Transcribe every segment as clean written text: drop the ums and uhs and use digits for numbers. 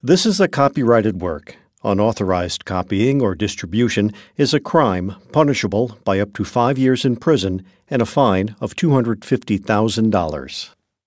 This is a copyrighted work. Unauthorized copying or distribution is a crime punishable by up to 5 years in prison and a fine of $250,000.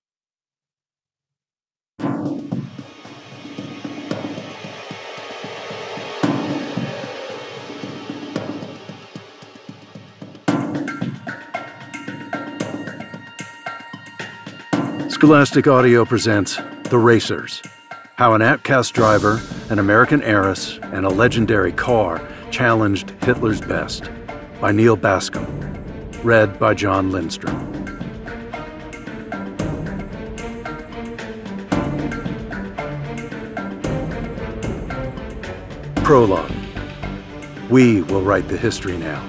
Scholastic Audio presents The Racers, how an Outcast driver, an American heiress, and a legendary car challenged Hitler's best, by Neal Bascomb, read by Jon Lindstrom. Prologue. We will write the history now.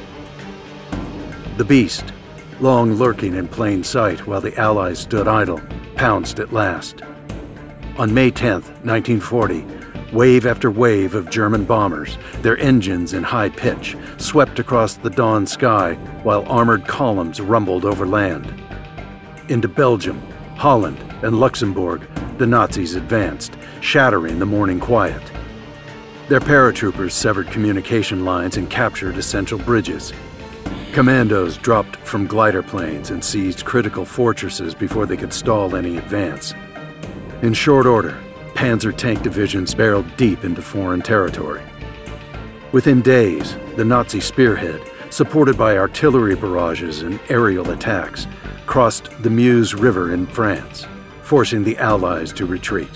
The beast, long lurking in plain sight while the Allies stood idle, pounced at last. On May 10, 1940, wave after wave of German bombers, their engines in high pitch, swept across the dawn sky while armored columns rumbled over land. Into Belgium, Holland, and Luxembourg, the Nazis advanced, shattering the morning quiet. Their paratroopers severed communication lines and captured essential bridges. Commandos dropped from glider planes and seized critical fortresses before they could stall any advance. In short order, Panzer tank divisions barreled deep into foreign territory. Within days, the Nazi spearhead, supported by artillery barrages and aerial attacks, crossed the Meuse River in France, forcing the Allies to retreat.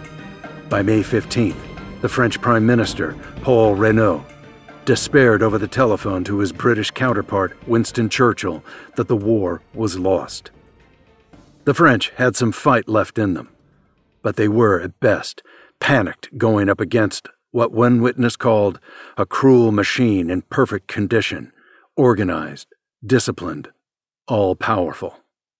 By May 15th, the French Prime Minister, Paul Reynaud, despaired over the telephone to his British counterpart, Winston Churchill, that the war was lost. The French had some fight left in them, but they were, at best, panicked going up against what one witness called a cruel machine in perfect condition, organized, disciplined, all-powerful.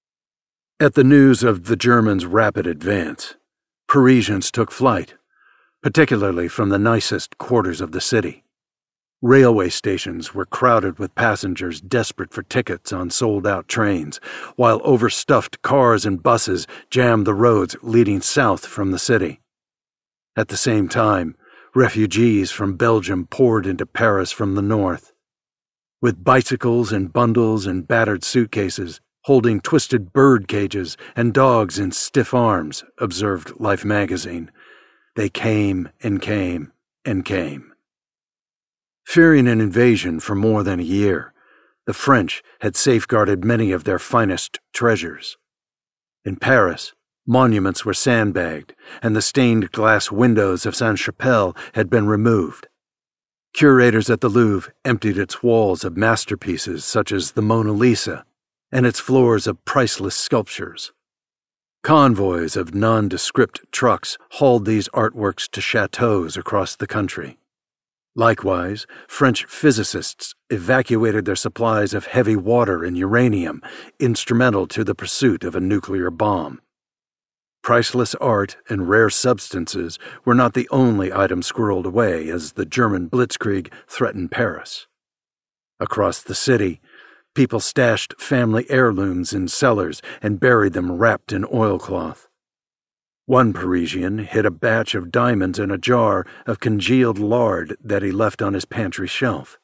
At the news of the Germans' rapid advance, Parisians took flight, particularly from the nicest quarters of the city. Railway stations were crowded with passengers desperate for tickets on sold-out trains, while overstuffed cars and buses jammed the roads leading south from the city. At the same time, refugees from Belgium poured into Paris from the north. With bicycles and bundles and battered suitcases, holding twisted bird cages and dogs in stiff arms, observed Life magazine, they came and came and came. Fearing an invasion for more than a year, the French had safeguarded many of their finest treasures. In Paris, monuments were sandbagged, and the stained glass windows of Sainte-Chapelle had been removed. Curators at the Louvre emptied its walls of masterpieces such as the Mona Lisa and its floors of priceless sculptures. Convoys of nondescript trucks hauled these artworks to chateaus across the country. Likewise, French physicists evacuated their supplies of heavy water and uranium, instrumental to the pursuit of a nuclear bomb. Priceless art and rare substances were not the only items squirreled away as the German blitzkrieg threatened Paris. Across the city, people stashed family heirlooms in cellars and buried them wrapped in oilcloth. One Parisian hid a batch of diamonds in a jar of congealed lard that he left on his pantry shelf.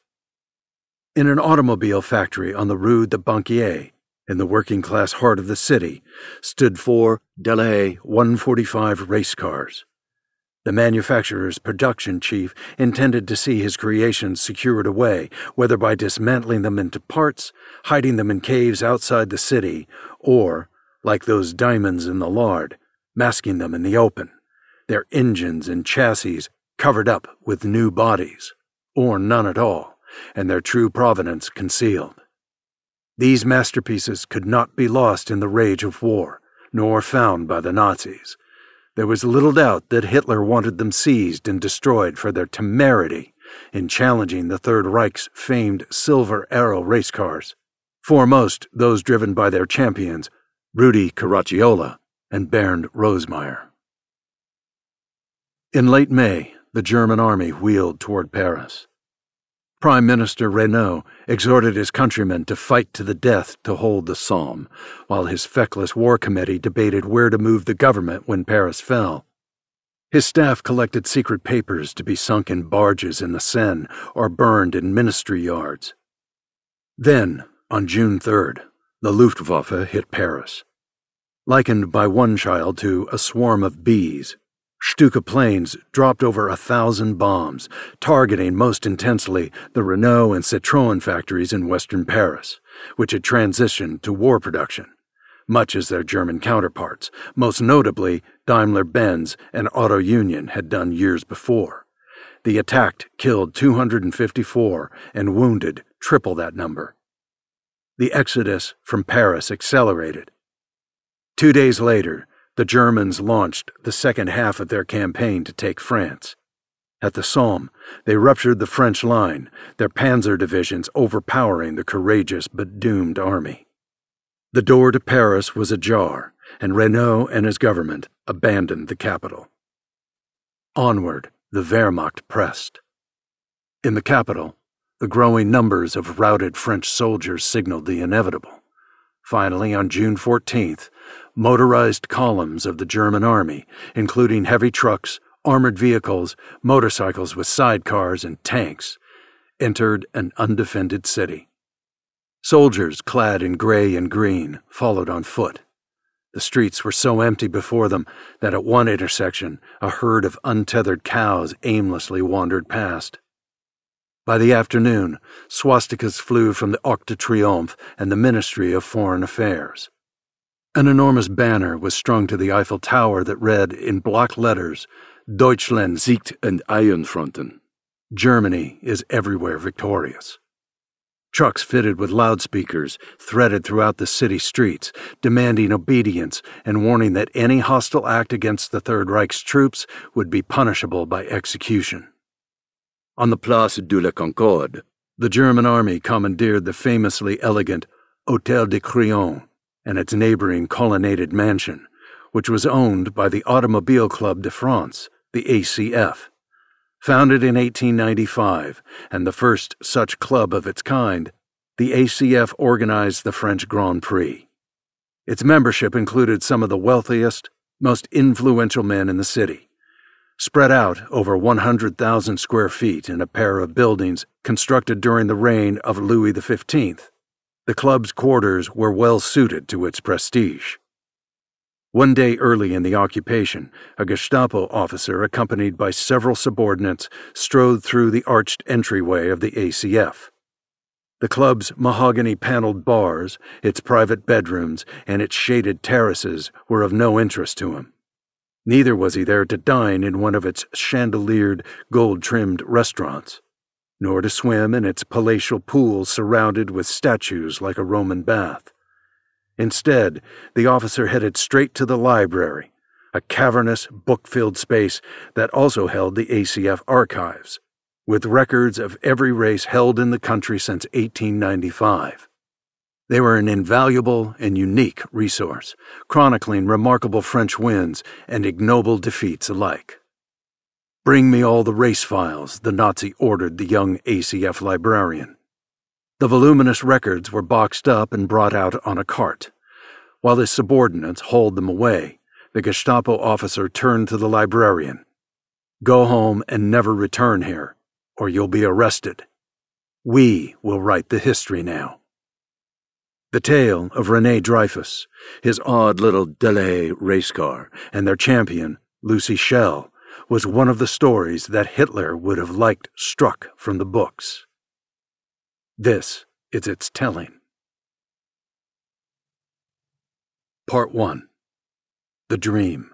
In an automobile factory on the Rue de Banquier, in the working-class heart of the city, stood 4 Delahaye 145 race cars. The manufacturer's production chief intended to see his creations secured away, whether by dismantling them into parts, hiding them in caves outside the city, or, like those diamonds in the lard, masking them in the open, their engines and chassis covered up with new bodies, or none at all, and their true provenance concealed. These masterpieces could not be lost in the rage of war, nor found by the Nazis. There was little doubt that Hitler wanted them seized and destroyed for their temerity in challenging the Third Reich's famed Silver Arrow race cars, foremost those driven by their champions, Rudi Caracciola and Bernd Rosemeyer. In late May, the German army wheeled toward Paris. Prime Minister Reynaud exhorted his countrymen to fight to the death to hold the Somme, while his feckless war committee debated where to move the government when Paris fell. His staff collected secret papers to be sunk in barges in the Seine or burned in ministry yards. Then, on June 3rd, the Luftwaffe hit Paris. Likened by one child to a swarm of bees, Stuka planes dropped over 1,000 bombs, targeting most intensely the Renault and Citroën factories in western Paris, which had transitioned to war production, much as their German counterparts, most notably Daimler-Benz and Auto Union, had done years before. The attack killed 254 and wounded triple that number. The exodus from Paris accelerated. 2 days later, the Germans launched the second half of their campaign to take France. At the Somme, they ruptured the French line, their panzer divisions overpowering the courageous but doomed army. The door to Paris was ajar, and Renault and his government abandoned the capital. Onward, the Wehrmacht pressed. In the capital, the growing numbers of routed French soldiers signaled the inevitable. Finally, on June 14th, motorized columns of the German army, including heavy trucks, armored vehicles, motorcycles with sidecars, and tanks, entered an undefended city. Soldiers clad in gray and green followed on foot. The streets were so empty before them that at one intersection a herd of untethered cows aimlessly wandered past. By the afternoon, swastikas flew from the Arc de Triomphe and the Ministry of Foreign Affairs. An enormous banner was strung to the Eiffel Tower that read in block letters, Deutschland siegt in allen Fronten. Germany is everywhere victorious. Trucks fitted with loudspeakers threaded throughout the city streets, demanding obedience and warning that any hostile act against the Third Reich's troops would be punishable by execution. On the Place de la Concorde, the German army commandeered the famously elegant Hôtel de Crillon and its neighboring colonnaded mansion, which was owned by the Automobile Club de France, the ACF. Founded in 1895, and the first such club of its kind, the ACF organized the French Grand Prix. Its membership included some of the wealthiest, most influential men in the city. Spread out over 100,000 square feet in a pair of buildings constructed during the reign of Louis XV, the club's quarters were well suited to its prestige. One day early in the occupation, a Gestapo officer accompanied by several subordinates strode through the arched entryway of the ACF. The club's mahogany-paneled bars, its private bedrooms, and its shaded terraces were of no interest to him. Neither was he there to dine in one of its chandeliered, gold-trimmed restaurants, nor to swim in its palatial pools surrounded with statues like a Roman bath. Instead, the officer headed straight to the library, a cavernous, book-filled space that also held the ACF archives, with records of every race held in the country since 1895. They were an invaluable and unique resource, chronicling remarkable French wins and ignoble defeats alike. "Bring me all the race files," the Nazi ordered the young ACF librarian. The voluminous records were boxed up and brought out on a cart. While his subordinates hauled them away, the Gestapo officer turned to the librarian. "Go home and never return here, or you'll be arrested. We will write the history now." The tale of Rene Dreyfus, his odd little Delahaye race car, and their champion, Lucy Schell, was one of the stories that Hitler would have liked struck from the books. This is its telling. Part 1. The Dream.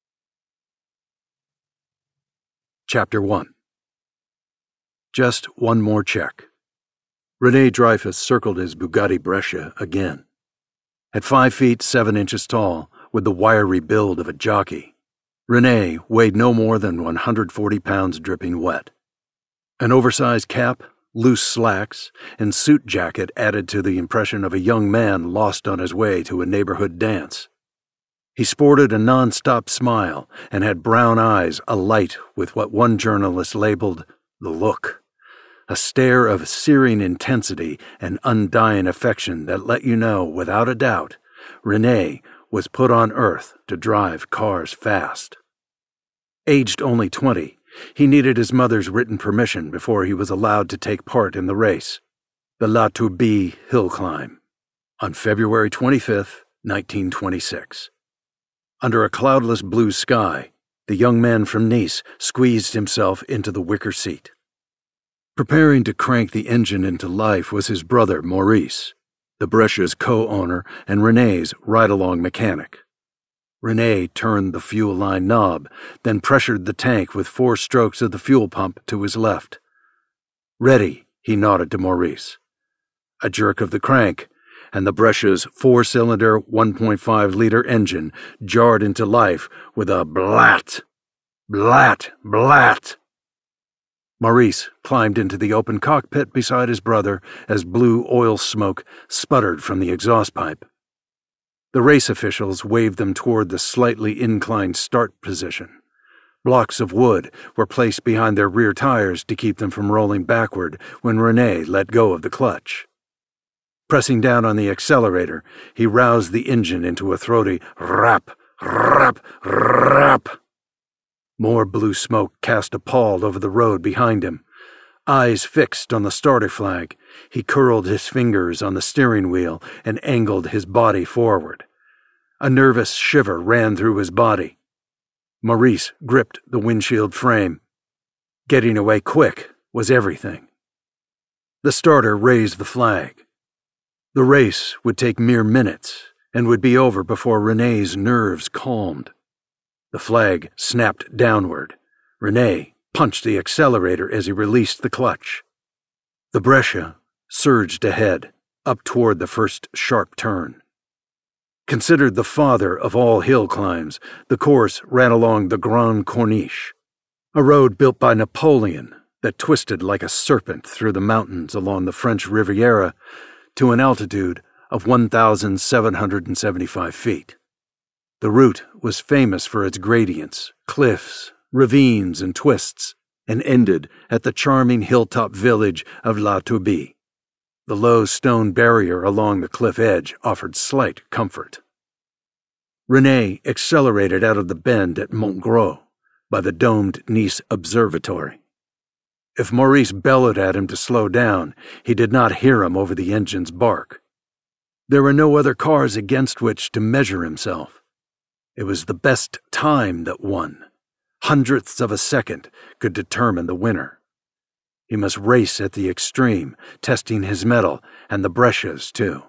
Chapter 1. Just one more check. Rene Dreyfus circled his Bugatti Brescia again. At 5 feet 7 inches tall, with the wiry build of a jockey, Rene weighed no more than 140 pounds dripping wet. An oversized cap, loose slacks, and suit jacket added to the impression of a young man lost on his way to a neighborhood dance. He sported a non-stop smile and had brown eyes alight with what one journalist labeled the look, a stare of searing intensity and undying affection that let you know, without a doubt, Rene was put on earth to drive cars fast. Aged only 20, he needed his mother's written permission before he was allowed to take part in the race, the La Turbie hill climb, on February 25, 1926. Under a cloudless blue sky, the young man from Nice squeezed himself into the wicker seat. Preparing to crank the engine into life was his brother Maurice, the Brescia's co-owner and Rene's ride-along mechanic. Rene turned the fuel line knob, then pressured the tank with 4 strokes of the fuel pump to his left. "Ready," he nodded to Maurice. A jerk of the crank, and the Brescia's 4-cylinder 1.5-liter engine jarred into life with a blat, blat, blat. Maurice climbed into the open cockpit beside his brother as blue oil smoke sputtered from the exhaust pipe. The race officials waved them toward the slightly inclined start position. Blocks of wood were placed behind their rear tires to keep them from rolling backward when Rene let go of the clutch. Pressing down on the accelerator, he roused the engine into a throaty rap, rap, rap. More blue smoke cast a pall over the road behind him. Eyes fixed on the starter flag, he curled his fingers on the steering wheel and angled his body forward. A nervous shiver ran through his body. Maurice gripped the windshield frame. Getting away quick was everything. The starter raised the flag. The race would take mere minutes and would be over before Rene's nerves calmed. The flag snapped downward. Rene punched the accelerator as he released the clutch. The Brescia surged ahead, up toward the first sharp turn. Considered the father of all hill climbs, the course ran along the Grande Corniche, a road built by Napoleon that twisted like a serpent through the mountains along the French Riviera to an altitude of 1,775 feet. The route was famous for its gradients, cliffs, ravines, and twists, and ended at the charming hilltop village of La Turbie. The low stone barrier along the cliff edge offered slight comfort. Rene accelerated out of the bend at Montgros by the domed Nice Observatory. If Maurice bellowed at him to slow down, he did not hear him over the engine's bark. There were no other cars against which to measure himself. It was the best time that won. Hundredths of a second could determine the winner. He must race at the extreme, testing his mettle and the Brescia's too.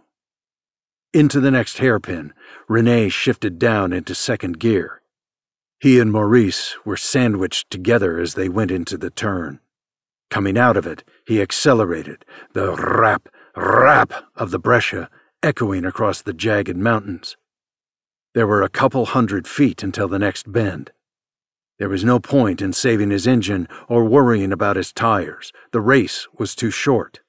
Into the next hairpin, Rene shifted down into second gear. He and Maurice were sandwiched together as they went into the turn. Coming out of it, he accelerated, the rap, rap of the Brescia echoing across the jagged mountains. There were a couple hundred feet until the next bend. There was no point in saving his engine or worrying about his tires. The race was too short.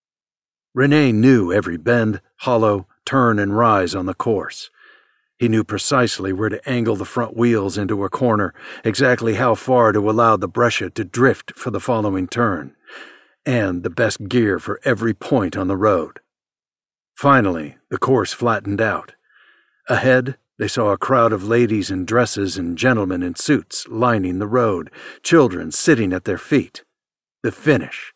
Rene knew every bend, hollow, turn, and rise on the course. He knew precisely where to angle the front wheels into a corner, exactly how far to allow the Brescia to drift for the following turn, and the best gear for every point on the road. Finally, the course flattened out. Ahead, they saw a crowd of ladies in dresses and gentlemen in suits lining the road, children sitting at their feet. The finish.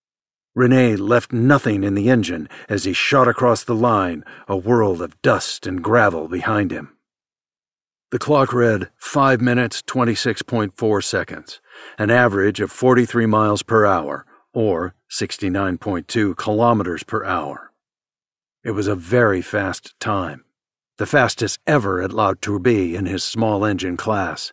Rene left nothing in the engine as he shot across the line, a world of dust and gravel behind him. The clock read 5 minutes, 26.4 seconds, an average of 43 miles per hour, or 69.2 kilometers per hour. It was a very fast time, the fastest ever at La Turbie in his small engine class.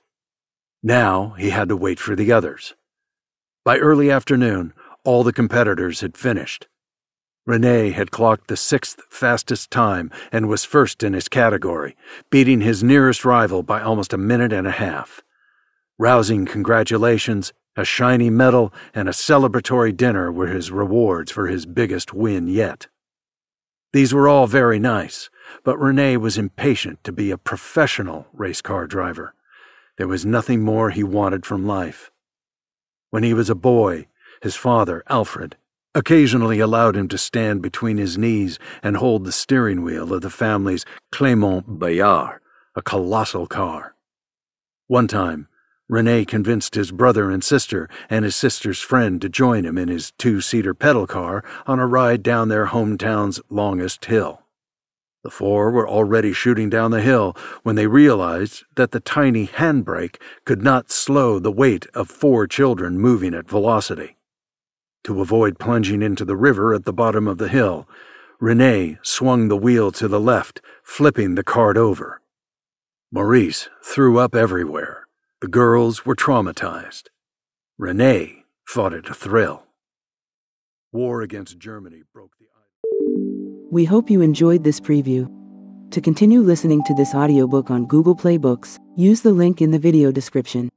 Now he had to wait for the others. By early afternoon, all the competitors had finished. Rene had clocked the 6th fastest time and was first in his category, beating his nearest rival by almost a minute and a half. Rousing congratulations, a shiny medal, and a celebratory dinner were his rewards for his biggest win yet. These were all very nice, but Rene was impatient to be a professional race car driver. There was nothing more he wanted from life. When he was a boy, his father, Alfred, occasionally allowed him to stand between his knees and hold the steering wheel of the family's Clément Bayard, a colossal car. One time, Rene convinced his brother and sister and his sister's friend to join him in his two-seater pedal car on a ride down their hometown's longest hill. The four were already shooting down the hill when they realized that the tiny handbrake could not slow the weight of four children moving at velocity. To avoid plunging into the river at the bottom of the hill, Rene swung the wheel to the left, flipping the cart over. Maurice threw up everywhere. The girls were traumatized. Rene thought it a thrill. War against Germany broke the ice. We hope you enjoyed this preview. To continue listening to this audiobook on Google Play Books, use the link in the video description.